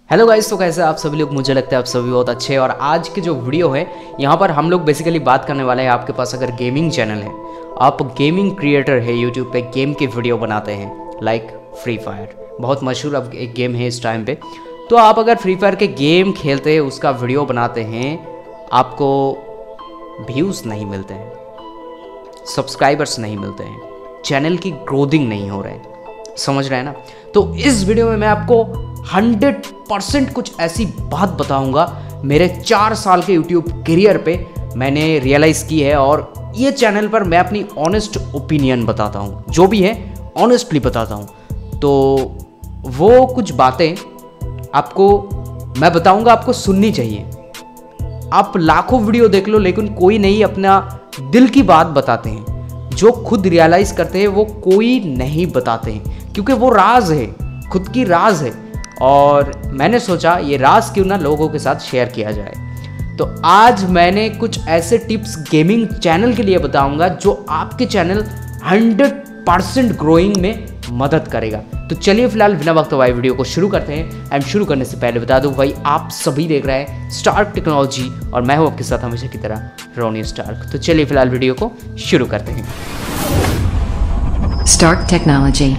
Hello guys, तो कैसे आप सभी लोग? मुझे लगता है आप सभी बहुत अच्छे हैं। और आज की जो वीडियो है यहाँ पर हम लोग बेसिकली बात करने वाले हैं, आपके पास अगर गेमिंग चैनल है, आप गेमिंग क्रिएटर है, यूट्यूब पे गेम की वीडियो बनाते हैं लाइक फ्री फायर, बहुत मशहूर अब एक गेम है इस टाइम पे। तो आप अगर फ्री फायर के गेम खेलते हैं, उसका वीडियो बनाते हैं, आपको व्यूज़ नहीं मिलते हैं, सब्सक्राइबर्स नहीं मिलते हैं, चैनल की ग्रोथिंग नहीं हो रहे हैं, समझ रहे हैं ना? तो इस वीडियो में मैं आपको 100% कुछ ऐसी बात बताऊंगा मेरे 4 साल के YouTube करियर पे मैंने रियलाइज़ की है। और ये चैनल पर मैं अपनी ऑनेस्ट ओपिनियन बताता हूँ, जो भी है ऑनेस्टली बताता हूँ। तो वो कुछ बातें आपको मैं बताऊंगा, आपको सुननी चाहिए। आप लाखों वीडियो देख लो, लेकिन कोई नहीं अपना दिल की बात बताते हैं। जो खुद रियलाइज़ करते हैं वो कोई नहीं बताते हैं, क्योंकि वो राज है, खुद की राज है। और मैंने सोचा ये राज क्यों ना लोगों के साथ शेयर किया जाए। तो आज मैंने कुछ ऐसे टिप्स गेमिंग चैनल के लिए बताऊंगा जो आपके चैनल 100% ग्रोइंग में मदद करेगा। तो चलिए फिलहाल बिना वक्त गवाए वीडियो को शुरू करते हैं। एंड शुरू करने से पहले बता दूं भाई, आप सभी देख रहे हैं स्टार्क टेक्नोलॉजी और मैं हूं आपके साथ हमेशा की तरह रोनी स्टार्क। तो चलिए फिलहाल वीडियो को शुरू करते हैं। Stark technology.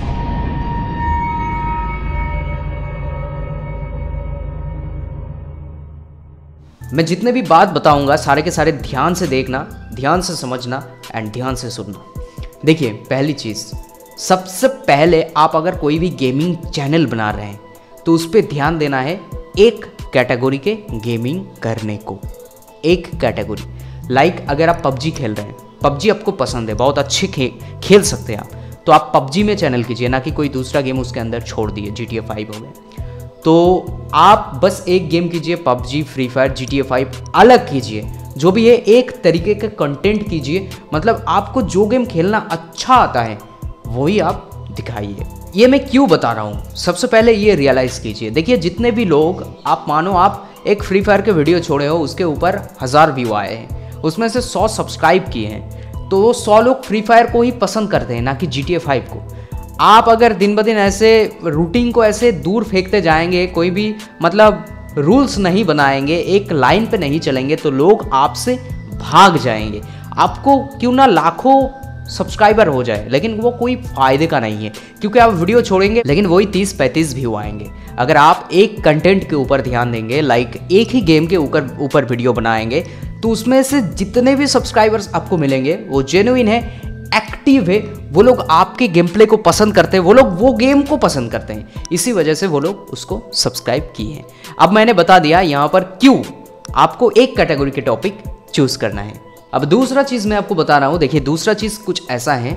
मैं जितने भी बात बताऊंगा सारे के सारे ध्यान से देखना, ध्यान से समझना एंड ध्यान से सुनना। देखिए, पहली चीज़, सबसे पहले आप अगर कोई भी गेमिंग चैनल बना रहे हैं तो उस पर ध्यान देना है एक कैटेगरी के गेमिंग करने को। एक कैटेगरी लाइक अगर आप पबजी खेल रहे हैं, पबजी आपको पसंद है, बहुत अच्छे खेल सकते हैं आप, तो आप पबजी में चैनल कीजिए, ना कि कोई दूसरा गेम उसके अंदर छोड़ दिए, GTA 5 हो गया। तो आप बस एक गेम कीजिए, पबजी, फ्री फायर, GTA 5 अलग कीजिए, जो भी है एक तरीके का कंटेंट कीजिए। मतलब आपको जो गेम खेलना अच्छा आता है वही आप दिखाइए। ये मैं क्यों बता रहा हूँ, सबसे पहले ये रियलाइज़ कीजिए। देखिए, जितने भी लोग, आप मानो आप एक फ्री फायर के वीडियो छोड़े हो, उसके ऊपर 1000 व्यू आए हैं, उसमें से 100 सब्सक्राइब किए हैं, तो वो 100 लोग फ्री फायर को ही पसंद करते हैं, ना कि GTA 5 को। आप अगर दिन ब दिन ऐसे रूटीन को ऐसे दूर फेंकते जाएंगे, कोई भी मतलब रूल्स नहीं बनाएंगे, एक लाइन पे नहीं चलेंगे, तो लोग आपसे भाग जाएंगे। आपको क्यों ना लाखों सब्सक्राइबर हो जाए, लेकिन वो कोई फ़ायदे का नहीं है, क्योंकि आप वीडियो छोड़ेंगे लेकिन वही 30-35 व्यू आएंगे। अगर आप एक कंटेंट के ऊपर ध्यान देंगे, लाइक एक ही गेम के ऊपर वीडियो बनाएंगे, तो उसमें से जितने भी सब्सक्राइबर्स आपको मिलेंगे वो जेन्युइन है, एक्टिव है, वो लोग आपके गेम प्ले को पसंद करते हैं, वो लोग वो गेम को पसंद करते हैं, इसी वजह से वो लोग उसको सब्सक्राइब किए हैं। अब मैंने बता दिया यहाँ पर क्यों आपको एक कैटेगरी के टॉपिक चूज करना है। अब दूसरा चीज़ मैं आपको बता रहा हूँ। देखिए, दूसरा चीज़ कुछ ऐसा है,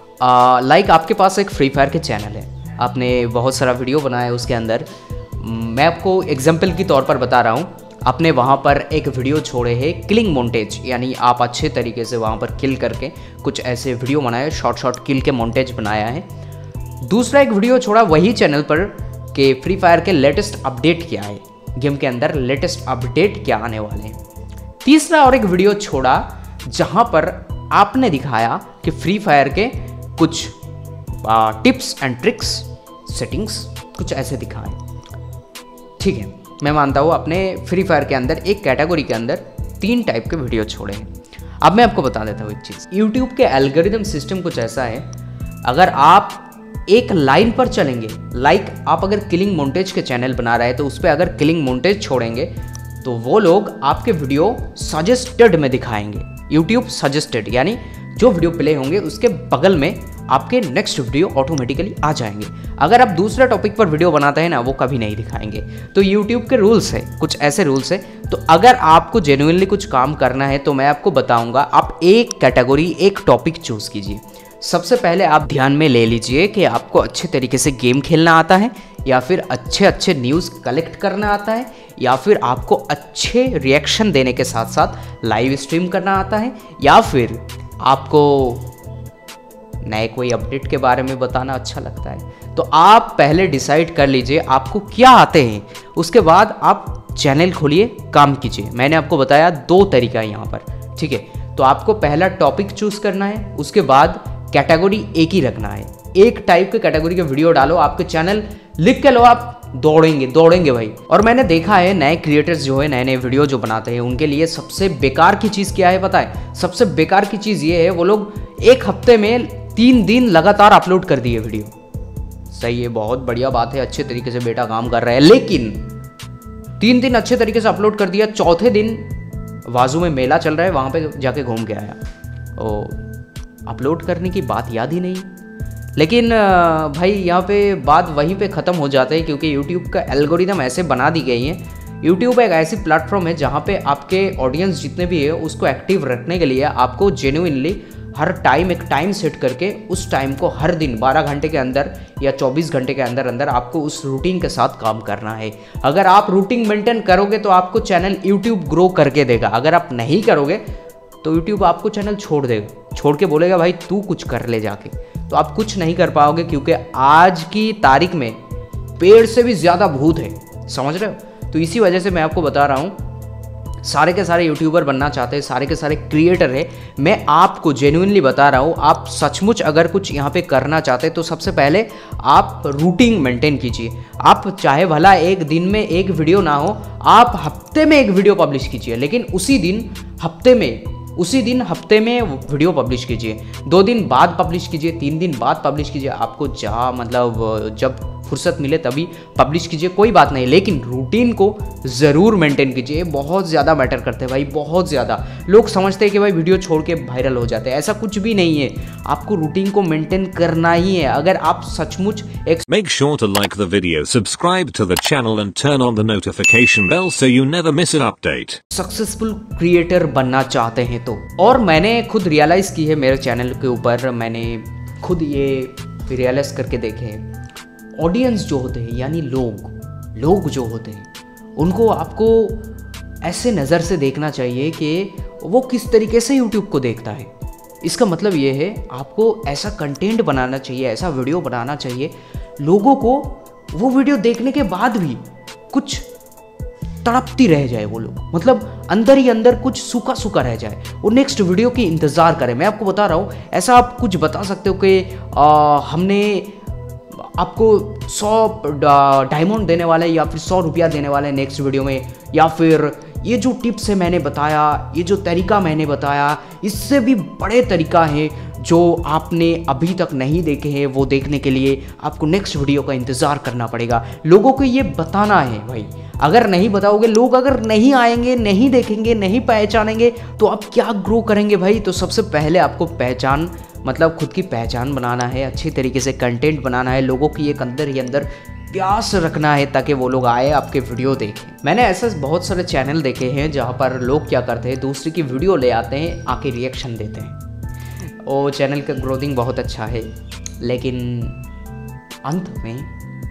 लाइक आपके पास एक फ्री फायर के चैनल है, आपने बहुत सारा वीडियो बनाया है उसके अंदर। मैं आपको एग्जाम्पल के तौर पर बता रहा हूँ, आपने वहाँ पर एक वीडियो छोड़े हैं किलिंग मोन्टेज, यानी आप अच्छे तरीके से वहाँ पर किल करके कुछ ऐसे वीडियो बनाए, शॉर्ट किल के मोन्टेज बनाया है। दूसरा एक वीडियो छोड़ा वही चैनल पर कि फ्री फायर के लेटेस्ट अपडेट क्या है, गेम के अंदर लेटेस्ट अपडेट क्या आने वाले हैं। तीसरा और एक वीडियो छोड़ा जहाँ पर आपने दिखाया कि फ्री फायर के कुछ टिप्स एंड ट्रिक्स, सेटिंग्स कुछ ऐसे दिखाएं। ठीक है, मैं मानता हूँ आपने फ्री फायर के अंदर एक कैटेगरी के अंदर 3 टाइप के वीडियो छोड़े हैं। अब मैं आपको बता देता हूँ एक चीज़, यूट्यूब के एल्गोरिदम सिस्टम कुछ ऐसा है, अगर आप एक लाइन पर चलेंगे, लाइक आप अगर किलिंग मोन्टेज के चैनल बना रहे हैं तो उस पर अगर किलिंग मोन्टेज छोड़ेंगे तो वो लोग आपके वीडियो सजेस्टेड में दिखाएंगे। यूट्यूब सजेस्टेड यानी जो वीडियो प्ले होंगे उसके बगल में आपके नेक्स्ट वीडियो ऑटोमेटिकली आ जाएंगे। अगर आप दूसरा टॉपिक पर वीडियो बनाते हैं ना, वो कभी नहीं दिखाएंगे। तो यूट्यूब के रूल्स है, कुछ ऐसे रूल्स है। तो अगर आपको जेन्युइनली कुछ काम करना है तो मैं आपको बताऊंगा, आप एक कैटेगरी, एक टॉपिक चूज कीजिए। सबसे पहले आप ध्यान में ले लीजिए कि आपको अच्छे तरीके से गेम खेलना आता है, या फिर अच्छे न्यूज़ कलेक्ट करना आता है, या फिर आपको अच्छे रिएक्शन देने के साथ साथ लाइव स्ट्रीम करना आता है, या फिर आपको नए कोई अपडेट के बारे में बताना अच्छा लगता है। तो आप पहले डिसाइड कर लीजिए आपको क्या आते हैं, उसके बाद आप चैनल खोलिए, काम कीजिए। मैंने आपको बताया 2 तरीका है यहाँ पर, ठीक है। तो आपको पहला टॉपिक चूज करना है, उसके बाद कैटेगरी एक ही रखना है। एक टाइप के कैटेगरी के वीडियो डालो, आपके चैनल लिख के लो, आप दौड़ेंगे दौड़ेंगे भाई। और मैंने देखा है नए क्रिएटर्स जो है, नए नए वीडियो जो बनाते हैं, उनके लिए सबसे बेकार की चीज़ क्या है पता है? सबसे बेकार की चीज़ ये है, वो लोग एक हफ्ते में 3 दिन लगातार अपलोड कर दिए वीडियो। सही है, बहुत बढ़िया बात है, अच्छे तरीके से बेटा काम कर रहा है, लेकिन 3 दिन अच्छे तरीके से अपलोड कर दिया, चौथे दिन वाजू में मेला चल रहा है, वहाँ पे जाके घूम के आया, ओ अपलोड करने की बात याद ही नहीं। लेकिन भाई यहाँ पे बात वहीं पे ख़त्म हो जाता है, क्योंकि YouTube का एल्गोरिदम ऐसे बना दी गई है। YouTube एक ऐसी प्लेटफॉर्म है जहाँ पे आपके ऑडियंस जितने भी है उसको एक्टिव रखने के लिए आपको जेन्युइनली हर टाइम एक टाइम सेट करके उस टाइम को हर दिन 12 घंटे के अंदर या 24 घंटे के अंदर अंदर आपको उस रूटीन के साथ काम करना है। अगर आप रूटीन मेंटेन करोगे तो आपको चैनल YouTube ग्रो करके देगा। अगर आप नहीं करोगे तो YouTube आपको चैनल छोड़ देगा, छोड़ के बोलेगा भाई तू कुछ कर ले जाके। तो आप कुछ नहीं कर पाओगे, क्योंकि आज की तारीख में पेड़ से भी ज़्यादा भूत है, समझ रहे हो? तो इसी वजह से मैं आपको बता रहा हूँ, सारे के सारे यूट्यूबर बनना चाहते हैं, सारे के सारे क्रिएटर है, मैं आपको जेन्युइनली बता रहा हूँ, आप सचमुच अगर कुछ यहाँ पे करना चाहते हैं तो सबसे पहले आप रूटीन मेंटेन कीजिए। आप चाहे भला एक दिन में एक वीडियो ना हो, आप हफ्ते में एक वीडियो पब्लिश कीजिए, लेकिन उसी दिन हफ्ते में वीडियो पब्लिश कीजिए। 2 दिन बाद पब्लिश कीजिए, 3 दिन बाद पब्लिश कीजिए, आपको जहाँ मतलब जब फुर्सत मिले तभी पब्लिश कीजिए, कोई बात नहीं, लेकिन रूटीन को ज़रूर मेंटेन कीजिए। बहुत ज़्यादा मैटर करते हैं भाई, बहुत ज़्यादा। लोग समझते हैं कि भाई वीडियो छोड़ के वायरल हो जाते हैं, ऐसा कुछ भी नहीं है। आपको रूटीन को मेंटेन करना ही है। अगर आप सचमुच एक Make sure to like the video, subscribe to the channel and turn on the notification bell so you never miss an update. Successful creator बनना चाहते हैं तो। और मैंने खुद रियलाइज़ की है मेरे चैनल के ऊपर, मैंने खुद ये रियलाइज़ करके देखे हैं, ऑडियंस जो होते हैं यानी लोग जो होते हैं उनको आपको ऐसे नज़र से देखना चाहिए कि वो किस तरीके से YouTube को देखता है। इसका मतलब ये है आपको ऐसा कंटेंट बनाना चाहिए, ऐसा वीडियो बनाना चाहिए, लोगों को वो वीडियो देखने के बाद भी कुछ तड़पती रह जाए, वो लोग मतलब अंदर ही अंदर कुछ सूखा सूखा रह जाए, वो नेक्स्ट वीडियो की इंतज़ार करें। मैं आपको बता रहा हूँ, ऐसा आप कुछ बता सकते हो कि हमने आपको 100 डायमंड देने वाले या फिर 100 रुपया देने वाले नेक्स्ट वीडियो में, या फिर ये जो टिप्स है मैंने बताया, ये जो तरीका मैंने बताया, इससे भी बड़े तरीका है जो आपने अभी तक नहीं देखे हैं, वो देखने के लिए आपको नेक्स्ट वीडियो का इंतज़ार करना पड़ेगा। लोगों को ये बताना है भाई, अगर नहीं बताओगे, लोग अगर नहीं आएंगे, नहीं देखेंगे, नहीं पहचानेंगे तो आप क्या ग्रो करेंगे भाई? तो सबसे पहले आपको पहचान मतलब खुद की पहचान बनाना है, अच्छी तरीके से कंटेंट बनाना है, लोगों की एक अंदर ही अंदर प्यास रखना है ताकि वो लोग आए आपके वीडियो देखें। मैंने ऐसे बहुत सारे चैनल देखे हैं जहाँ पर लोग क्या करते हैं, दूसरे की वीडियो ले आते हैं, आके रिएक्शन देते हैं। वो चैनल का ग्रोथिंग बहुत अच्छा है, लेकिन अंत में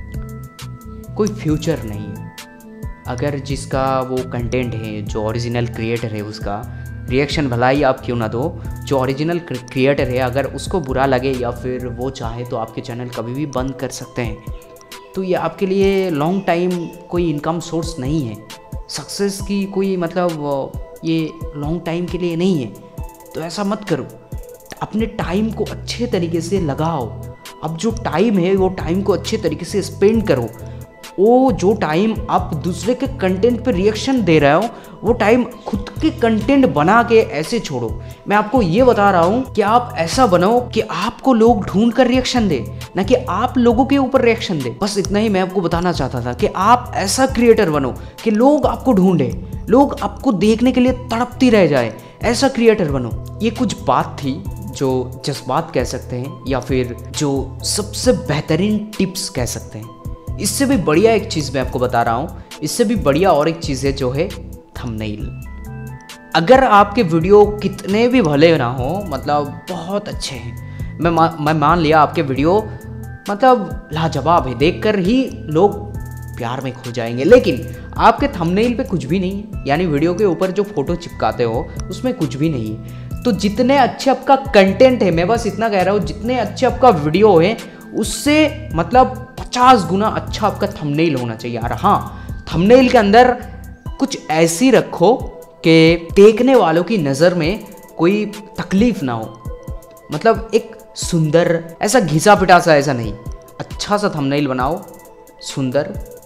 कोई फ्यूचर नहीं है। अगर जिसका वो कंटेंट है, जो ओरिजिनल क्रिएटर है, उसका रिएक्शन भला ही आप क्यों ना दो, जो ओरिजिनल क्रिएटर है अगर उसको बुरा लगे या फिर वो चाहे तो आपके चैनल कभी भी बंद कर सकते हैं। तो ये आपके लिए लॉन्ग टाइम कोई इनकम सोर्स नहीं है, सक्सेस की कोई मतलब ये लॉन्ग टाइम के लिए नहीं है। तो ऐसा मत करो, अपने टाइम को अच्छे तरीके से लगाओ। अब जो टाइम है वो टाइम को अच्छे तरीके से स्पेंड करो। वो जो टाइम आप दूसरे के कंटेंट पे रिएक्शन दे रहे हो, वो टाइम खुद के कंटेंट बना के ऐसे छोड़ो। मैं आपको ये बता रहा हूँ कि आप ऐसा बनाओ कि आपको लोग ढूंढ कर रिएक्शन दे, ना कि आप लोगों के ऊपर रिएक्शन दे। बस इतना ही मैं आपको बताना चाहता था कि आप ऐसा क्रिएटर बनो कि लोग आपको ढूंढे, लोग आपको देखने के लिए तड़पती रह जाए, ऐसा क्रिएटर बनो। ये कुछ बात थी जो जज्बात कह सकते हैं या फिर जो सबसे बेहतरीन टिप्स कह सकते हैं। इससे भी बढ़िया एक चीज़ मैं आपको बता रहा हूँ, इससे भी बढ़िया और एक चीज़ है जो है थंबनेल। अगर आपके वीडियो कितने भी भले ना हो, मतलब बहुत अच्छे हैं, मैं मान लिया आपके वीडियो मतलब लाजवाब है, देखकर ही लोग प्यार में खो जाएंगे, लेकिन आपके थंबनेल पे कुछ भी नहीं है, यानी वीडियो के ऊपर जो फोटो चिपकाते हो उसमें कुछ भी नहीं है। तो जितने अच्छे आपका कंटेंट है, मैं बस इतना कह रहा हूँ, जितने अच्छे आपका वीडियो है उससे मतलब 50 गुना अच्छा आपका थंबनेल होना चाहिए। और हाँ, थंबनेल के अंदर कुछ ऐसी रखो कि देखने वालों की नज़र में कोई तकलीफ ना हो, मतलब एक सुंदर, ऐसा घिसा पिटा सा ऐसा नहीं, अच्छा सा थंबनेल बनाओ, सुंदर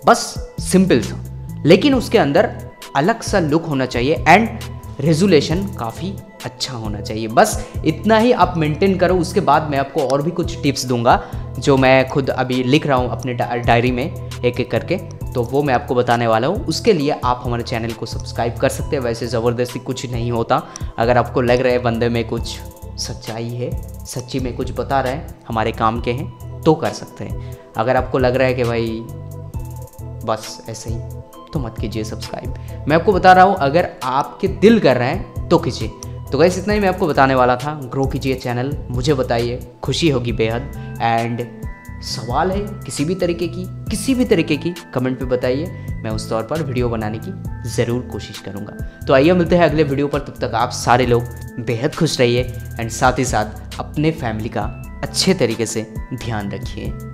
बस सिंपल सा, लेकिन उसके अंदर अलग सा लुक होना चाहिए एंड रेजोल्यूशन काफ़ी अच्छा होना चाहिए। बस इतना ही आप मेंटेन करो। उसके बाद मैं आपको और भी कुछ टिप्स दूंगा जो मैं खुद अभी लिख रहा हूँ अपने डायरी में एक एक करके, तो वो मैं आपको बताने वाला हूँ। उसके लिए आप हमारे चैनल को सब्सक्राइब कर सकते हैं। वैसे ज़बरदस्ती कुछ नहीं होता, अगर आपको लग रहा है बंदे में कुछ सच्चाई है, सच्ची में कुछ बता रहे हैं, हमारे काम के हैं, तो कर सकते हैं। अगर आपको लग रहा है कि भाई बस ऐसे ही, तो मत कीजिए सब्सक्राइब। मैं आपको बता रहा हूँ, अगर आपके दिल कर रहे हैं तो कीजिए। तो गाइस इतना ही मैं आपको बताने वाला था। ग्रो कीजिए चैनल, मुझे बताइए, खुशी होगी बेहद। एंड सवाल है किसी भी तरीके की कमेंट पे बताइए, मैं उस तौर पर वीडियो बनाने की ज़रूर कोशिश करूँगा। तो आइए मिलते हैं अगले वीडियो पर, तब तक आप सारे लोग बेहद खुश रहिए एंड साथ ही साथ अपने फैमिली का अच्छे तरीके से ध्यान रखिए।